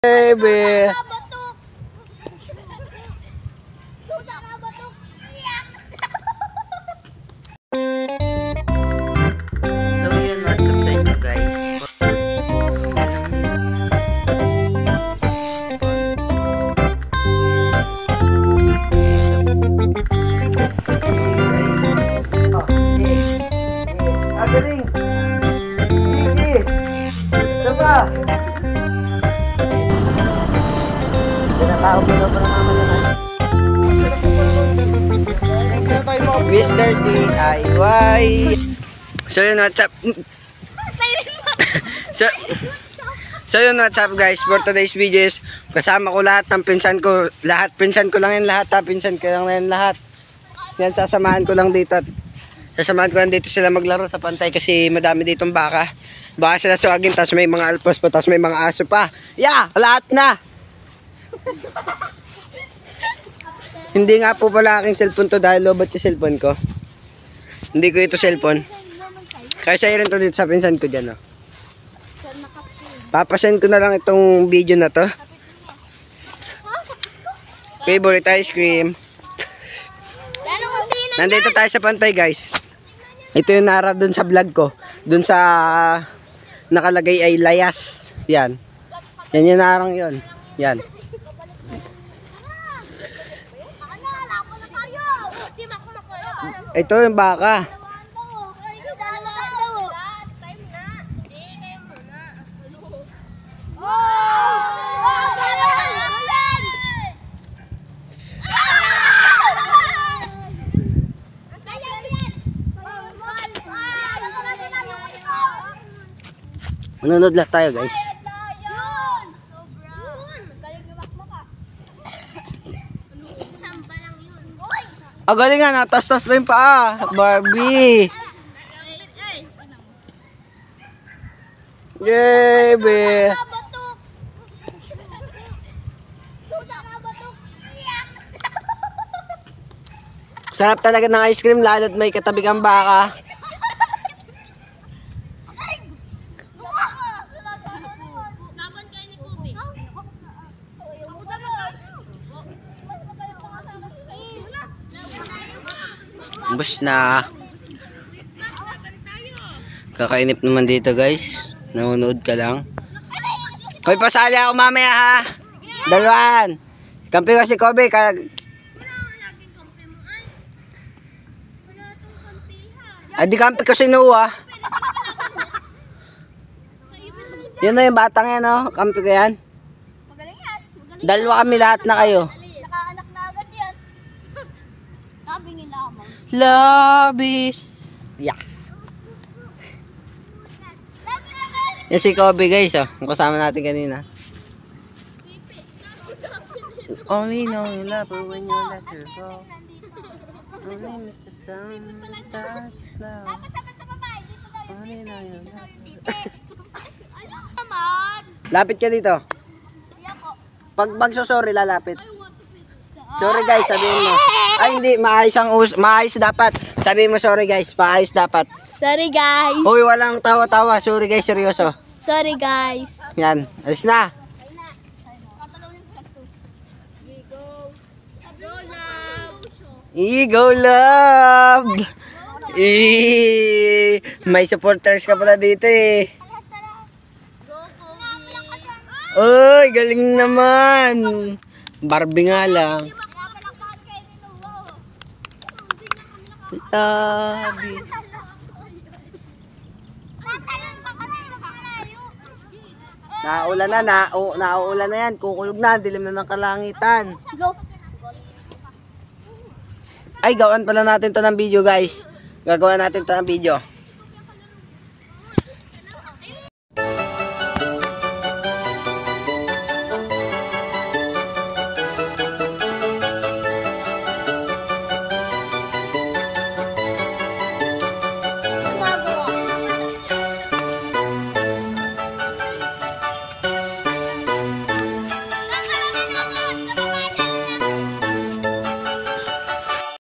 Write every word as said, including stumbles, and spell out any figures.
Baby. So yun, what's up sa inyo guys? Agaling! Gigi! Saba! Tinatawag ko na pa ng mama naman. Mister D I Y. So yun, what's up? so, so yun, what's up guys? For today's videos, kasama ko lahat ng pinsan ko. Lahat, pinsan ko lang yan lahat ha. Pinsan ko lang yan lahat. Yan, sasamahan ko lang dito. Sasamahan ko lang dito sila maglaro sa pantay kasi madami ditong baka. Baka sila suwagin, tapos may mga alpos pa, tapos may mga aso pa. Yeah, lahat na! Hindi nga po pala aking cellphone to dahil lobat yung cellphone ko. Hindi ko ito cellphone. Kaya sa'yo rin to dito sa pinsan ko dyan. Oh. Papasend ko na lang itong video na to. Favorite ice cream. Nandito tayo sa pantay guys. Ito yung nara dun sa vlog ko. Dun sa nakalagay ay layas. Yan. Yan yung narang yun. Yan. Ito yung baka. Manonood lang tayo guys. Ah, galing nga, natas-tas pa yung paa. Barbie. Yay, be. Sarap talaga ng ice cream, lalo't may katabi kang baka. Bus na. Kakainip naman dito guys. Nanonood ka lang. Hoy, pasali ako mamaya ha. Dalawan. Kampi ko si Kobe. Kag... Ay, di kampi ko si Noah. Yan na yung batang yan oh. Kampi ko yan. Dalawa kami lahat na kayo. Labis. Yeah. Yan si Kobe guys oh. Ang kasama natin kanina. Only know you love her when you let her go. Only Mister Sun starts slow. Only know you love her. Lapit ka dito. Pag magsusorry lalapit. Sorry guys, sabihin mo. Ay hindi, maayos ang us maayos dapat. Sabihin mo sorry guys, maayos dapat. Sorry guys. Uy, walang tawa-tawa. Sorry guys, seryoso. Sorry guys. Yan, alis na. Ego love. Eh, may supporters ka pala dito eh. Uy, galing naman. Barbie nga lang. Labi. Naulan na, na, o, nauulan na yan. Kukulog na, dilim na ng kalangitan. Go. Ay, gawan pala natin to ng video guys. Gagawa natin to ng video.